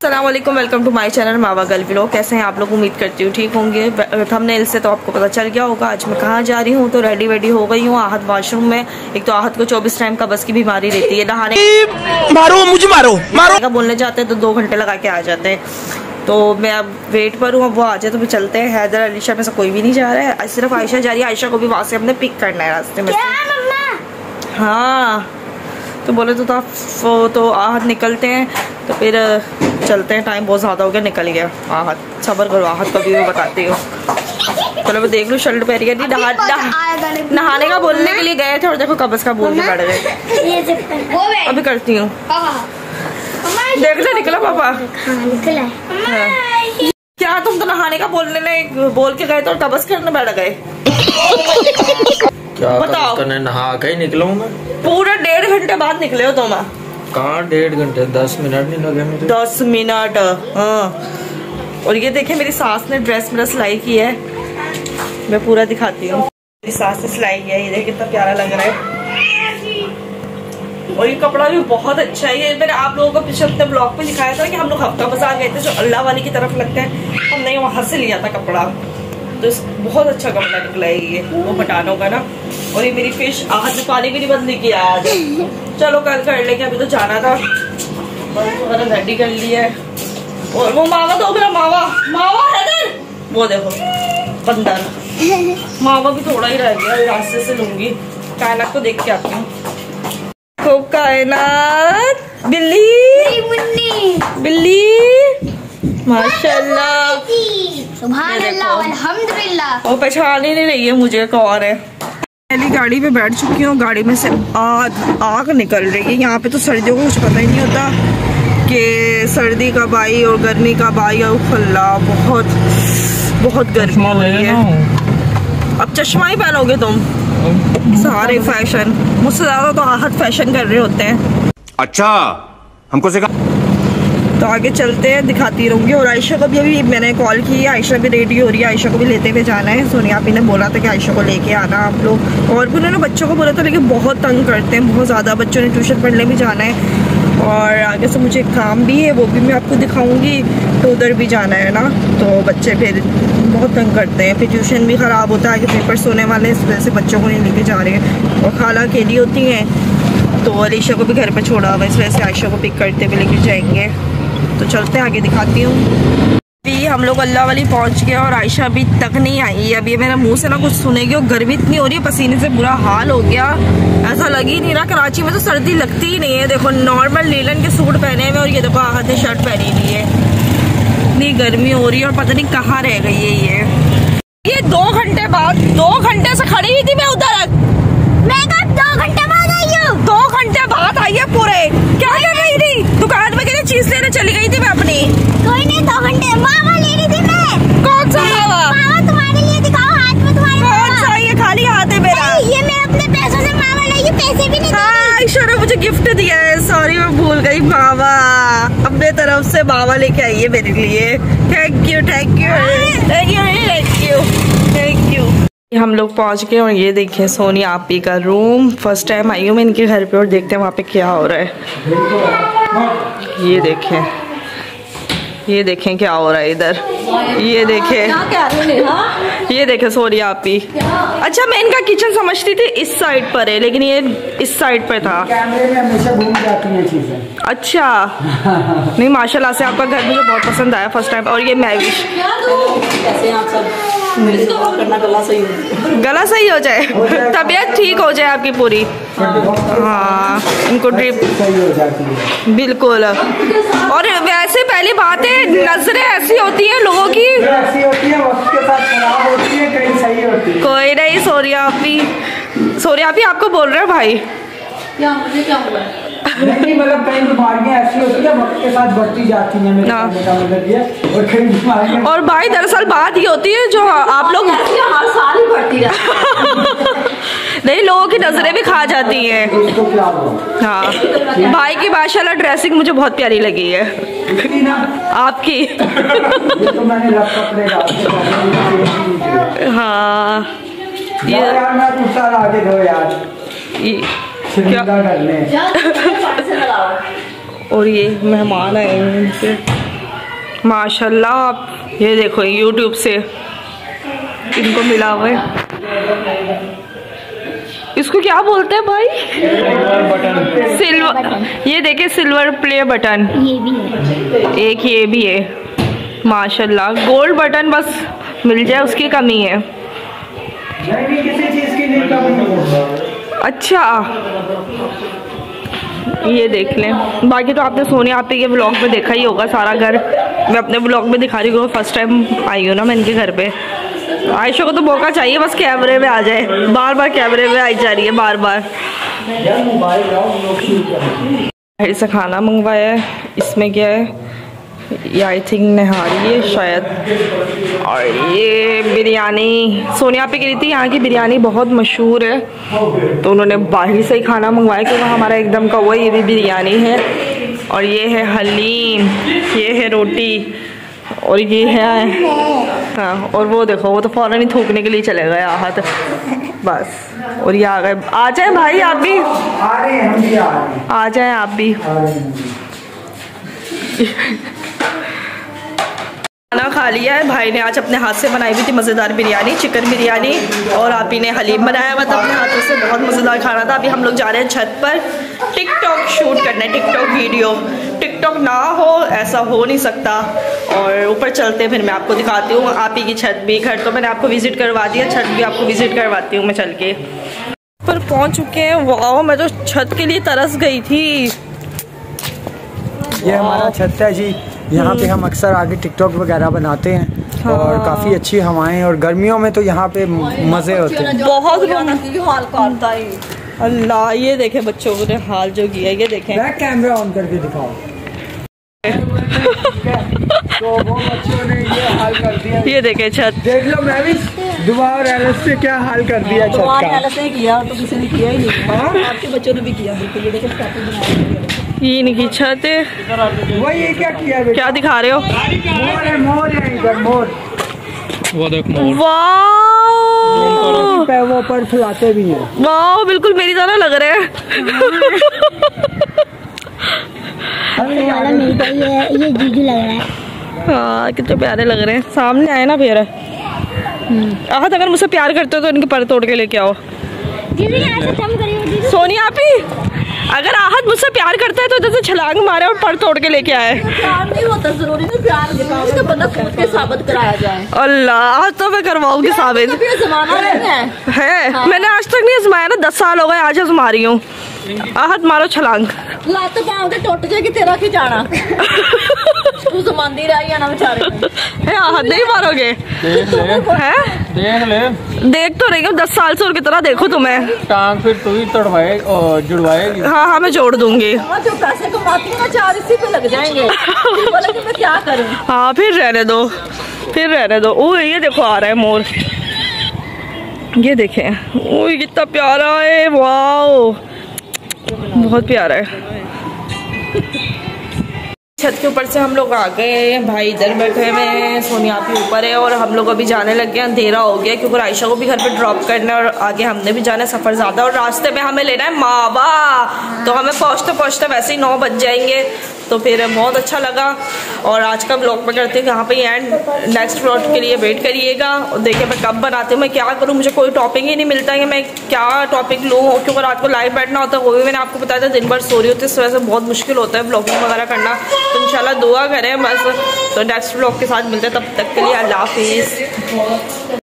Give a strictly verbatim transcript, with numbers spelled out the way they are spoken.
अस्सलामुअलैकुम, welcome to my channel Mawa girl vlog. कैसे हैं आप लोग? उम्मीद करती हूँ ठीक होंगे। थंबनेल से तो आपको पता चल गया होगा आज मैं कहाँ जा रही हूँ। तो रेडी वेडी हो गई हूँ। आहत वॉशरूम में। एक तो आहत को चौबीस टाइम का बस की बीमारी रहती है, नहाने मारो मुझे मारो मारो बोलने जाते हैं तो दो घंटे लगा के आ जाते हैं। तो मैं अब वेट पर हूँ, अब वो आ जाए तो फिर चलते हैं। हैदर अलीशा में से कोई भी नहीं जा रहा है, सिर्फ आयशा जा रही है। आयशा को भी वहाँ से हमने पिक करना है रास्ते में। हाँ तो बोले तो, तो, तो आहत निकलते हैं तो फिर चलते हैं। टाइम बहुत ज़्यादा हो गया, निकल गया। आहत सबर करो, आहत को भी मैं बताती हूँ। चलो मैं देख लूँ शर्ट पहन के। नहा, नहा, नहाने का बोलने के लिए गए थे और देखो कबस का बोल के बैठ गए। अभी करती हूँ। देखते निकला पापा। हाँ। क्या तुम तो नहाने का बोलने ने बोल के गए थे और कबस करने बैठ गए? क्या बताओ। करने नहा के ही निकला हूँ मैं। पूरा डेढ़ घंटे बाद निकले हो तुम? कहाँ डेढ़ घंटे, दस मिनट नहीं लगे मुझे। दस मिनट हाँ। और ये देखे मेरी सास ने ड्रेस मेरा सिलाई की है, मैं पूरा दिखाती हूँ। मेरी सास ने सिलाई किया है, ये देख कितना प्यारा लग रहा है। और ये कपड़ा भी बहुत अच्छा है। ये मैंने आप लोगों को पिछले अपने ब्लॉग पे दिखाया था कि हम लोग हफ्ता बाजार गए थे जो अल्लाह वाली की तरफ लगता है, हमने वहां से लिया था कपड़ा। तो बहुत अच्छा कपड़ा निकला है ये, वो बटानों का ना। और ये मेरी फिश आहत में पानी भी नहीं बदली किया आज। चलो कल कर लेंगे, अभी तो जाना था। बस रेडी कर लिया है। और वो मावा तो मेरा मावा मावा है ना, वो देखो बंदर। मावा भी थोड़ा ही रह गया, रास्ते से लूंगी। कायनात को देख के आती हूँ। खूब कायनात। बिल्ली बिल्ली माशाल्लाह, सुभान अल्लाह अल्हम्दुलिल्लाह। वो पहचान ही नहीं रही है मुझे कौन है। पहली गाड़ी में बैठ चुकी हूँ, गाड़ी में से आग आग निकल रही है। यहाँ पे तो सर्दियों को कुछ पता ही नहीं होता कि सर्दी कब आई और गर्मी कब आई। और खुल्ला बहुत बहुत गर्मी हो रही है। अब चश्मा ही पहनोगे तुम? सारे फैशन, मुझसे ज्यादा तो आहत फैशन कर रहे होते हैं। अच्छा हमको सिखा। तो आगे चलते हैं, दिखाती रहूंगी। और आयशा को भी अभी मैंने कॉल की है, आयशा भी रेडी हो रही है। आयशा को भी लेते हुए जाना है। सोनिया आपी ने बोला था कि आयशा को लेके आना आप लोग। और भी उन्होंने बच्चों को बोला था, लेकिन बहुत तंग करते हैं बहुत ज़्यादा। बच्चों ने ट्यूशन पढ़ने भी जाना है और आगे से मुझे काम भी है, वो भी मैं आपको दिखाऊंगी। तो उधर भी जाना है ना, तो बच्चे फिर बहुत तंग करते हैं। फिर ट्यूशन भी ख़राब होता है, कि पेपर्स होने वाले इस वजह से बच्चों को नहीं लेके जा रहे हैं। और खाला अकेली होती हैं, तो अलीशा को भी घर पर छोड़ा हुआ, इस वजह से आयशा को पिक करते हुए लेके जाएंगे। तो चलते हैं, आगे दिखाती हूँ। अभी हम लोग अल्लाह वाली पहुँच गए और आयशा अभी तक नहीं आई है। अब ये मेरा मुंह से ना कुछ सुनेगी। और गर्मी इतनी हो रही है, पसीने से बुरा हाल हो गया। ऐसा लग ही नहीं रहा, कराची में तो सर्दी लगती ही नहीं है। देखो नॉर्मल लीलन के सूट पहने हुए और ये देखो आहत ने शर्ट पहनी हुई है। इतनी गर्मी हो रही है और पता नहीं कहाँ रह गई है ये ये दो घंटे बाद, दो घंटे से खड़ी हुई थी मैं उधर। मैं तो दो घंटे बाद आई हूँ। दो घंटे बाद आई है पूरे। क्या कर रही थी? दुकान में कितनी चीज लेने चली गई थी मैं अपनी। कोई नहीं, दो घंटे मावा ले रही थी मैं। कौन सा मावा? मावा तुम्हारे लिए दिखाओ, हाथ में तुम्हारे। कौन सा? ये खाली हाथ है मेरा। ये मैं अपने पैसों से मावा लाई, पैसे भी नहीं। हाँ आयशा ने मुझे गिफ्ट दिया है, सॉरी मैं भूल गई। मावा अपने तरफ से मावा लेके आई है मेरे लिए। Thank you thank you thank you thank you thank you. हम लोग पहुंच गए और ये देखिए सोनिया आपी का रूम। फर्स्ट टाइम आई हूँ मैं इनके घर पे और देखते हैं वहाँ पे क्या हो रहा है। ये देखें ये देखें क्या हो रहा है इधर। ये देखें ये देखें सोनिया आपी। अच्छा मैं इनका किचन समझती थी इस साइड पर है, लेकिन ये इस साइड पर था। कैमरे में हमेशा घूम जाती हैं चीजें। अच्छा नहीं माशाल्लाह से आपका घर मुझे बहुत पसंद आया फर्स्ट टाइम। और ये मैं भी गला सही हो गला सही हो जाए, तबीयत ठीक हो जाए आपकी पूरी। हाँ इनको ड्रिप सही हो जाती है बिल्कुल। और वैसे पहली बात है, नजरें ऐसी होती हैं लोगों की, ऐसी होती है वक्त के साथ खराब होती है, कहीं सही होती है। कोई नहीं। सोनिया आपी सोनिया आपी आपको बोल रहे हैं भाई। क्या मुझे क्या हुआ? नहीं मतलब कई बीमारियां ऐसी होती है वक्त के साथ बढ़ती जाती हैं, मेरे कहने का मतलब ये। और कई बीमारियां, और भाई दरअसल बात ये होती है जो आप लोग हर साल ही बढ़ती रहती नहीं, लोगों की नजरें भी खा जाती हैं। उसको क्या हुआ? हाँ भाई की माशाल्लाह ड्रेसिंग मुझे बहुत प्यारी लगी है आपकी। तो मैंने रफ कपड़े डाले। हाँ ये यार मैं कुत्ता ला के दो यार। क्या? और ये मेहमान आए हैं इनसे। माशाल्लाह। आप ये देखो यूट्यूब से इनको मिला हुआ है। इसको क्या बोलते हैं भाई? सिल्वर। ये देखे सिल्वर प्ले बटन, ये भी है। एक ये भी है माशाल्लाह। गोल्ड बटन बस मिल जाए उसकी कमी है। नहीं, किसी चीज की नहीं कमी। अच्छा ये देख लें। बाकी तो आपने सोनी आपी के ब्लॉग में देखा ही होगा सारा घर। मैं अपने ब्लॉग में दिखा रही हूँ, फर्स्ट टाइम आई हूँ ना मैं इनके घर पे। आयशा को तो मौका चाहिए बस कैमरे में आ जाए, बार बार कैमरे में आई जा रही है बार बार। ऐसा खाना मंगवाया है, इसमें क्या है ये आई थिंक नहारी है शायद। और ये बिरयानी सोनी आपी कह रही थी यहाँ की बिरयानी बहुत मशहूर है, तो उन्होंने बाहर से ही खाना मंगवाया क्योंकि हमारा एकदम का हुआ। ये भी बिरयानी है और ये है हलीम, ये है रोटी और ये है हाँ। और वो देखो वो तो फौरन ही थूकने के लिए चले गए आहत बस। और ये आ गए। आ जाए भाई आप भी, आ रहे हैं हम भी आ रहे हैं। आ जाए आप भी। खाना खा लिया है भाई ने, आज अपने हाथ से बनाई हुई थी मज़ेदार बिरयानी, चिकन बिरयानी, और आप ही ने हलीम बनाया हुआ था अपने हाथों से, बहुत मज़ेदार खाना था। अभी हम लोग जा रहे हैं छत पर टिकटॉक शूट करने, टिकटॉक वीडियो। टिकटॉक ना हो ऐसा हो नहीं सकता। और ऊपर चलते फिर मैं आपको दिखाती हूँ आप ही की छत भी। घर तो मैंने आपको विजिट करवा दिया, छत भी आपको विजिट करवाती हूँ मैं चल के। पर पहुँच चुके हैं। वाह मैं तो छत के लिए तरस गई थी। ये हमारा छत है जी, यहाँ पे हम अक्सर आगे टिकटॉक वगैरह बनाते हैं। हाँ। और काफ़ी अच्छी हवाएं, और गर्मियों में तो यहाँ पे मज़े होते हैं बहुत। हाल करता है अल्लाह। ये देखे बच्चों ने हाल जो किया, ये देखें। बैक कैमरा ऑन करके दिखाओ। तो वो बच्चों ने ये हाल कर दिया। ये देखे छत देख लो। मैं भी दुआ और एलएस से क्या हाल कर दिया छत का। एलएस ने किया तो किसी ने किया ही नहीं। आपके बच्चों ने भी किया। बिल्कुल ये देखो स्टैचू बनाया। ये इनकी छत है। वो ये क्या किया बेटा? क्या दिखा रहे हो? मोर है, मोर है इधर मोर। वो देख मोर। वाह वो पर फुलाते भी हैं। वाह बिल्कुल मेरी तरह लग रहे हैं। ये वाला मेरी तो ये ये जीजू लग रहा है। हाँ कितने प्यारे लग रहे हैं। सामने आए ना फिर आहत, अगर मुझसे प्यार करते हो तो इनके पर तोड़ के लेके आओ। दीदी यहाँ से कम करिए दीदी। सोनी आप ही अगर आहत मुझसे प्यार करता है तो इधर से छलांग मारे और पर तोड़ के लेके आए। प्यार नहीं होता जरूरी नहीं प्यार दिखाओ, इसका बंदा खुद के साबित कराया जाए। अल्लाह तो मैं करवाऊंगी साबित। ये जमाना नहीं है। है हाँ। मैंने आज तक नहीं आजमाया ना, दस साल हो गए आज आजमा रही हूँ। आहत मारो छलांग। लात पाँव के टूट जाएगी तेरा की जाना। तू जमानदी रही है ना बेचारे। है आहत नहीं मारोगे? है देख ले, देख तो रही हूँ दस साल से, और कितना देखो तुम्हें। टांग फिर तू ही तोड़वाए और जुड़वाएगी। हाँ हाँ मैं जोड़ दूंगी। जो पैसे कमाती हूँ ना चार इसी पे लग जाएंगे। बोला कि मैं क्या करूँ। हाँ फिर रहने दो, फिर रहने दो। ओ ये देखो आ रहा है मोर, ये देखें। ओ कितना प्यारा है, वाओ बहुत प्यारा है। छत के ऊपर से हम लोग आ गए, भाई इधर बैठे हुए हैं, सोनिया भी ऊपर है, और हम लोग अभी जाने लग गए। अंधेरा हो गया क्योंकि आयशा को भी घर पे ड्रॉप करना है और आगे हमने भी जाना है। सफ़र ज़्यादा और रास्ते में हमें लेना है मावा, तो हमें पहुँचते पहुँचते वैसे ही नौ बज जाएंगे। तो फिर बहुत अच्छा लगा। और आज का ब्लॉग में करते हैं यहाँ पे एंड। नेक्स्ट ब्लॉग के लिए वेट करिएगा और देखिए मैं कब बनाती हूँ, मैं क्या करूँ। मुझे कोई टॉपिक ही नहीं मिलता है कि मैं क्या टॉपिक लूँ, क्योंकि रात को लाइव बैठना होता है, वो भी मैंने आपको बताया था। दिन भर सो रही होती है, इस वजह से बहुत मुश्किल होता है ब्लॉगिंग वगैरह करना। तो इंशाल्लाह दुआ करें बस। तो नेक्स्ट ब्लॉग के साथ मिलते हैं, तब तक के लिए अल्लाह हाफिज़।